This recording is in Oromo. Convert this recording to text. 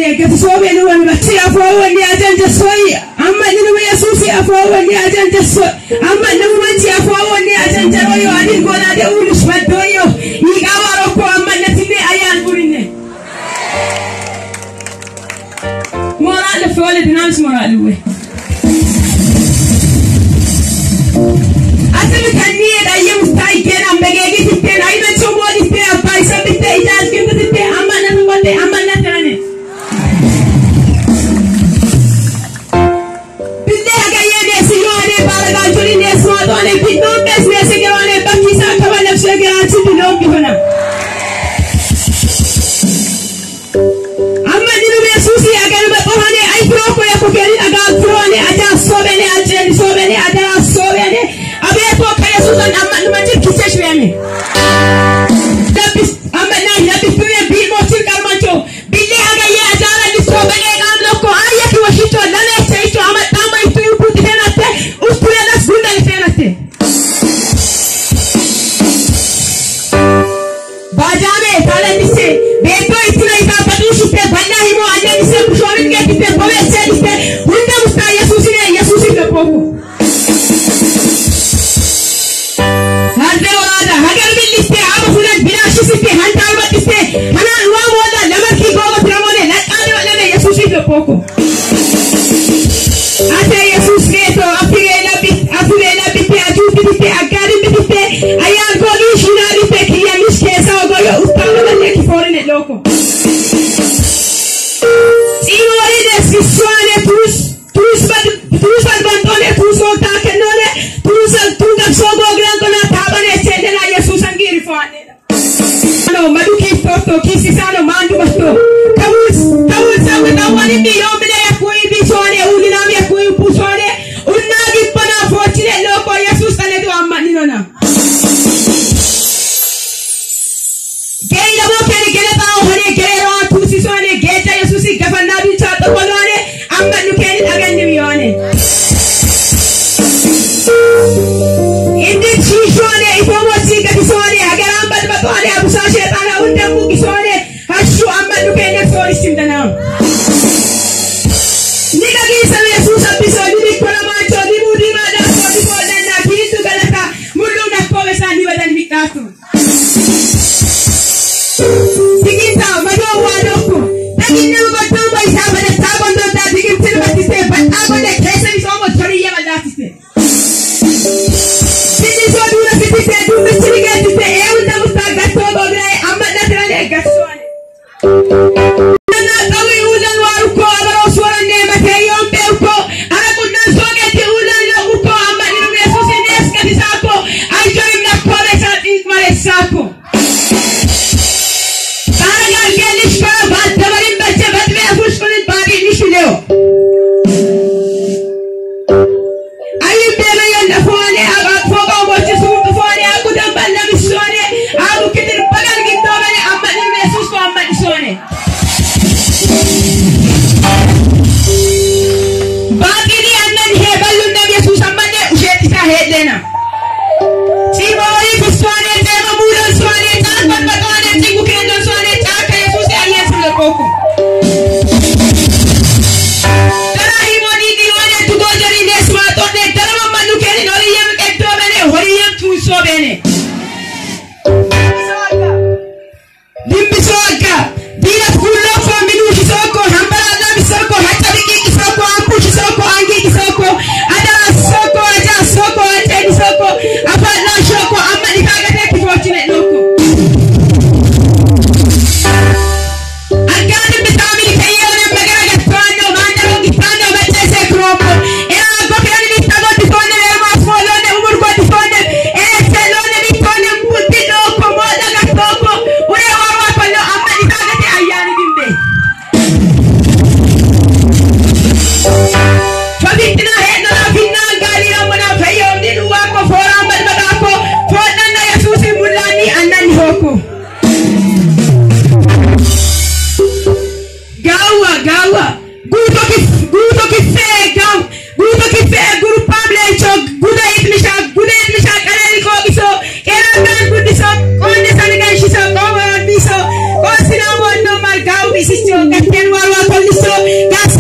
ne gatisobe no wan bati afawo ni ajanja soyi amma ni we Yesusi afawo ni ajanja so amma ni wanti afawo ni ajanja royo ani gona de ulus badoyo igawaro ko amma natine ayan burine moral fole dinams moral we asal kanni da yum tai kena megegi titte na ina chomo ditte apai sabitte ijaz kintu ditte amma na ngote amma na tane binde agaye de sione balaga juri ne swadone bidon business ke wane bakisa khabana shege ati dilom ki bana amma dinu Yesusi agar ba ohane ai pro ko ya ko keri aga pro ne aja sobene ajen sobene aja sobene abe to kare susan amma numati kiseshwene dabis amma na dabis to be bi mo til karmancho bille aga ye ajara ni sobene namlo ko aya ki washito lale cheito amma tama itu puti henate uspure das gunda henate bajame tale nise beto itna ita padushi pe banna himo anya nise kushorin ke kite pove se nise hunda musta Yesusi ke poku hagar biliste aba fulan binashi sitte hantal batiste hana luwa moda lamar ki gogo tramone lakane wala ne Yesusi ke poku ate Yesus ke to afire la bitte ajuti bitte agari bitte ayan gogi shinari pe kiya miske sa goyo ustano wala ki forene loko inori descrizionetus bantone tu solta che non è tu ga sogo gran con la tabane cede la Yesus angiri fane no madu ki foto ki sisano mandu basto kawus sabu tawani bi yomle ya koi bi sone ulina mi ya koi pusone unna gi pana fotile loko Yesus ane do amani nona geila mo kene ba hore gero tu sisone geta Yesus gafanna bi chato kolone amanu kene agandi mione indi chishone ifomo chika kisone agaramba batwane abusa shetana undambu kisone hashu amanu kene sori simdana nika kisa Yesus apiso ni kola macho ni mudi mada so ni kola na kitu galata mulu na kowe sani badan mikatu dikinta majo wanoko takinne batamba isaba na tabondo da dikinta batiste batabone kese ni somo chori ya badatiste sini so dura kitiste dura sirigete e unda mustaga todo gray amma natrane gasone na tawi ulan waru ko abaro suarane mate yombe ko arakunna sogeti ulan lo ko amma ni Yesus ni eskati sako ai jori na kore sa ikmare sako paragal gelish ka bad dabarin bache badme afush kulit bari nishileo ayim bele yanda fone aga foga moche sumtu fone agudam balla misone agu kitir pagal gitto bele amma ni Yesus ko amma nisone bagini annan he ballunna Yesus amma ne usheti sa hedena chimoi bisone tema mulo sone tan batone tingu kendo sone taka Yesus ya Yesu le koko bene limbisoka bila kullo fa minu soko hambara na bisoko hata biki soko ampu soko angi soko ada soko ate soko apa na soko amma dikaga te kifotine loko agani bitami kayone magara gatano mandaro gitano batese kropo era gopiani bitago ditone ma folo ne umur ko ditone gawa guto ki fe guru pable chok guda itlisha kaneli ko biso era kan gudiso konde saniga shiso ko biso ko sina wonno mal gaw bisicho katen warwa ko so